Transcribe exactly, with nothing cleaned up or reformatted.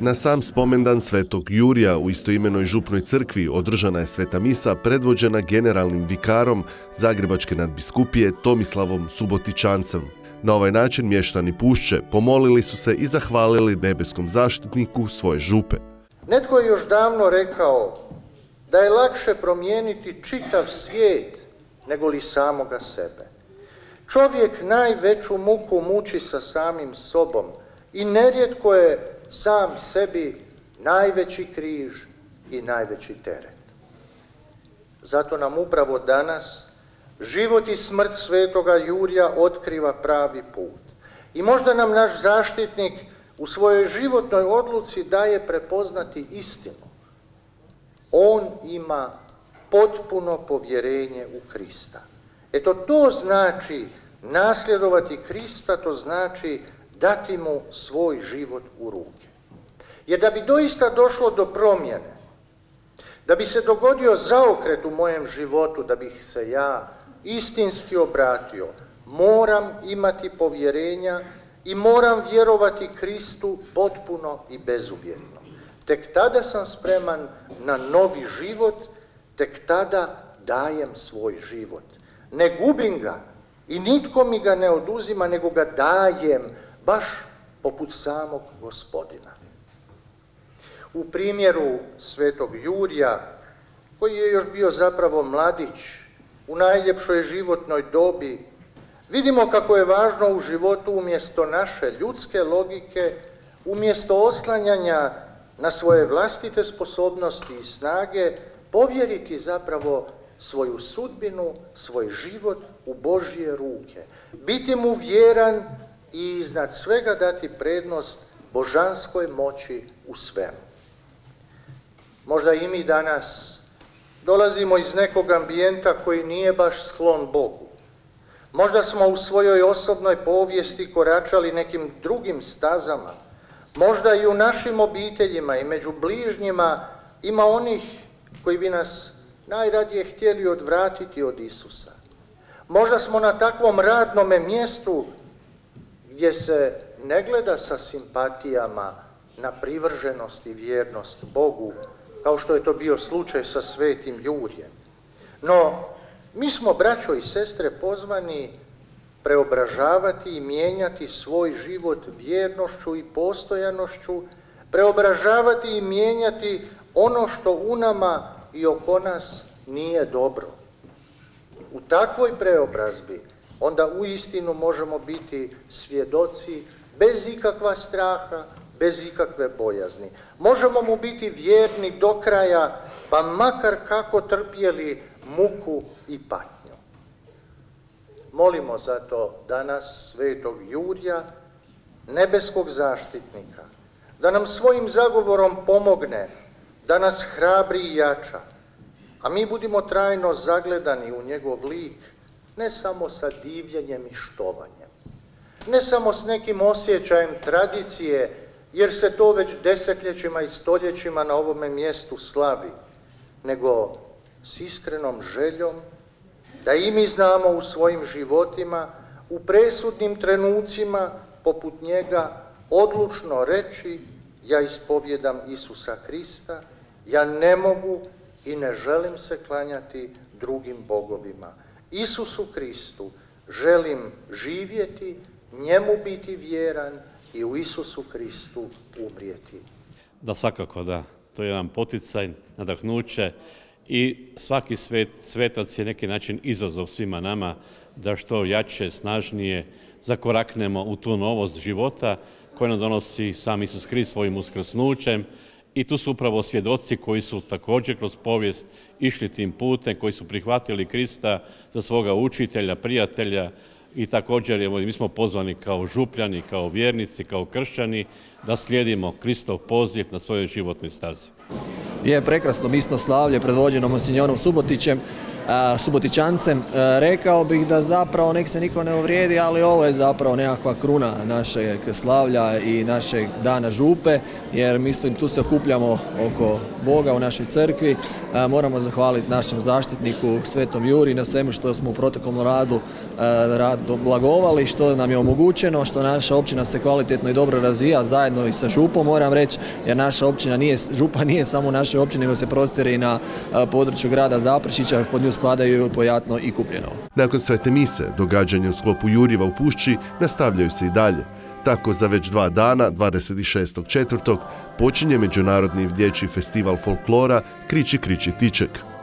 Na sam spomendan svetog Jurija u istoimenoj župnoj crkvi održana je sveta misa predvođena generalnim vikarom Zagrebačke nadbiskupije Tomislavom Subotičancem. Na ovaj način mještani Pušće pomolili su se i zahvalili nebeskom zaštitniku svoje župe. Netko je još davno rekao da je lakše promijeniti čitav svijet nego li samoga sebe. Čovjek najveću muku muči sa samim sobom i nerijetko je sam sebi najveći križ i najveći teret. Zato nam upravo danas život i smrt svetoga Jurija otkriva pravi put. I možda nam naš zaštitnik u svojoj životnoj odluci daje prepoznati istinu. On ima potpuno povjerenje u Krista. Eto, to znači nasljedovati Krista, to znači dati mu svoj život u ruke. Jer da bi doista došlo do promjene, da bi se dogodio zaokret u mojem životu, da bih se ja istinski obratio, moram imati povjerenja i moram vjerovati Kristu potpuno i bezuvjetno. Tek tada sam spreman na novi život, tek tada dajem svoj život. Ne gubim ga i nitko mi ga ne oduzima, nego ga dajem, baš poput samog Gospodina. U primjeru svetog Jurija, koji je još bio zapravo mladić, u najljepšoj životnoj dobi, vidimo kako je važno u životu umjesto naše ljudske logike, umjesto oslanjanja na svoje vlastite sposobnosti i snage, povjeriti zapravo svoju sudbinu, svoj život u Božje ruke. Biti mu vjeran i iznad svega dati prednost božanskoj moći u svemu. Možda i mi danas dolazimo iz nekog ambijenta koji nije baš sklon Bogu. Možda smo u svojoj osobnoj povijesti koračali nekim drugim stazama. Možda i u našim obiteljima i među bližnjima ima onih koji bi nas najradije htjeli odvratiti od Isusa. Možda smo na takvom radnome mjestu gdje se ne gleda sa simpatijama na privrženost i vjernost Bogu, kao što je to bio slučaj sa svetim Jurijem. No, mi smo, braćo i sestre, pozvani preobražavati i mijenjati svoj život vjernošću i postojanošću, preobražavati i mijenjati ono što u nama i oko nas nije dobro. U takvoj preobrazbi onda uistinu možemo biti svjedoci bez ikakva straha, bez ikakve bojazni. Možemo mu biti vjerni do kraja, pa makar kako trpjeli muku i patnju. Molimo zato danas svetog Jurija, nebeskog zaštitnika, da nam svojim zagovorom pomogne, da nas hrabri i jača, a mi budimo trajno zagledani u njegov lik, ne samo sa divljenjem i štovanjem, ne samo s nekim osjećajem tradicije, jer se to već desetljećima i stoljećima na ovome mjestu slavi, nego s iskrenom željom da i mi znamo u svojim životima, u presudnim trenucima, poput njega, odlučno reći: ja ispovjedam Isusa Krista, ja ne mogu i ne želim se klanjati drugim bogovima. Isusu Kristu želim živjeti, njemu biti vjeran i u Isusu Kristu umrijeti. Da, svakako da. To je jedan poticaj, nadahnuće i svaki svet, svetac je neki način izazov svima nama da što jače, snažnije zakoraknemo u tu novost života koju nam donosi sam Isus Krist svojim uskrsnućem. I tu su upravo svjedoci koji su također kroz povijest išli tim putem, koji su prihvatili Krista za svoga učitelja, prijatelja. I također, evo, mi smo pozvani kao župljani, kao vjernici, kao kršćani, da slijedimo Kristov poziv na svojoj životnoj stazi. Je prekrasno misno slavlje predvođeno monsinjorom Subotićem. Subotičancem. Rekao bih da zapravo nek se niko ne uvrijedi, ali ovo je zapravo nekakva kruna našeg slavlja i našeg dana župe, jer mislim tu se okupljamo oko Boga u našoj crkvi. Moramo zahvaliti našem zaštitniku Svetom Juri na svemu što smo u proteklom radu rad blagovali, što nam je omogućeno, što naša općina se kvalitetno i dobro razvija zajedno i sa župom, moram reći, jer naša općina nije, župa nije samo u našoj općini, nego se prostire i na području grada Zaprešića, pod nju spadaju Pojatno i Kupljenovo. Nakon svete mise, događanje u sklopu Jurjeva u Pušći nastavljaju se i dalje. Tako za već dva dana, dvadeset šestog četvrtog počinje Međunarodni dječji festival folklora Kriči, kriči, tiček.